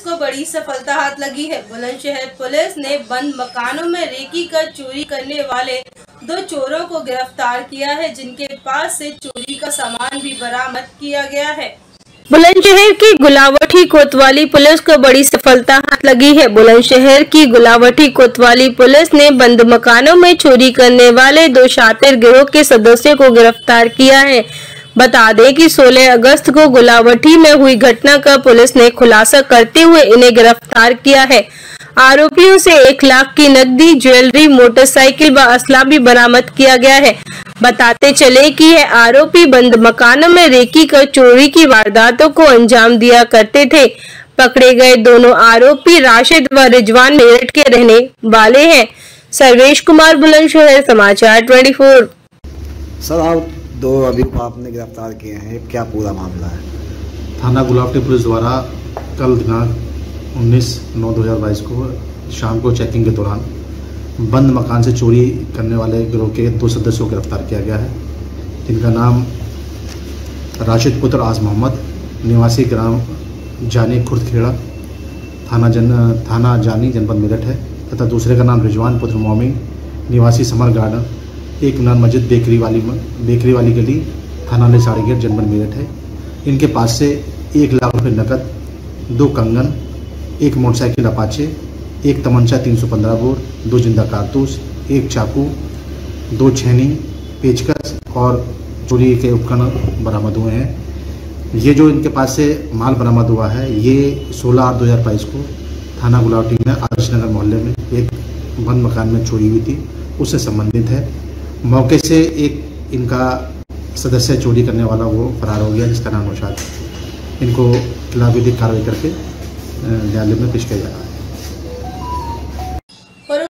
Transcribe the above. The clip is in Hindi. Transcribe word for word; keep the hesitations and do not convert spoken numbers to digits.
को बड़ी सफलता हाथ लगी है। बुलंदशहर पुलिस ने बंद मकानों में रेकी कर चोरी करने वाले दो चोरों को गिरफ्तार किया है, जिनके पास से चोरी का सामान भी बरामद किया गया है। बुलंदशहर की गुलावटी कोतवाली पुलिस को बड़ी सफलता हाथ लगी है। बुलंदशहर की गुलावटी कोतवाली पुलिस ने बंद मकानों में चोरी करने वाले दो शातिर गिरोह के सदस्यों को गिरफ्तार किया है। बता दें कि सोलह अगस्त को गुलावटी में हुई घटना का पुलिस ने खुलासा करते हुए इन्हें गिरफ्तार किया है। आरोपियों से एक लाख की नकदी, ज्वेलरी, मोटरसाइकिल व असला भी बरामद किया गया है। बताते चले कि यह आरोपी बंद मकानों में रेकी कर चोरी की वारदातों को अंजाम दिया करते थे। पकड़े गए दोनों आरोपी राशिद व रिजवान मेरठ के रहने वाले हैं। सर्वेश कुमार, बुलंदशहर समाचार चौबीस। सर, आप दो अभी आपने गिरफ्तार किए हैं, क्या पूरा मामला है? थाना गुलावटी पुलिस द्वारा कल दिनांक उन्नीस नौ दो हज़ार बाईस को शाम को चेकिंग के दौरान बंद मकान से चोरी करने वाले गिरोह के दो सदस्यों को गिरफ्तार किया गया है, जिनका नाम राशिद पुत्र आज मोहम्मद, निवासी ग्राम जानी खुर्दखेड़ा, थाना जन थाना जानी जनपद मेरठ है, तथा दूसरे का नाम रिजवान पुत्र मोमी, निवासी समर गार्डन, एक मीनार मस्जिद बेकरी वाली बेकरी वाली गली, थाना निसाड़ी गेट, जनपद मेरठ है। इनके पास से एक लाख रुपये नकद, दो कंगन, एक मोटरसाइकिल अपाचे, एक तमंचा तीन सौ पंद्रह बोर, दो जिंदा कारतूस, एक चाकू, दो छेनी, पेचकस और चोरी के उपकरण बरामद हुए हैं। ये जो इनके पास से माल बरामद हुआ है, ये सोलह आठ दो हज़ार बाईस को थाना गुलावटी में आदर्श नगर मोहल्ले में एक बंद मकान में चोरी हुई थी, उससे संबंधित है। मौके से एक इनका सदस्य चोरी करने वाला वो फरार हो गया, जिसका नाम नौशाद। इनको खिलाफ विधिक कार्रवाई करके न्यायालय में पेश किया जा रहा है।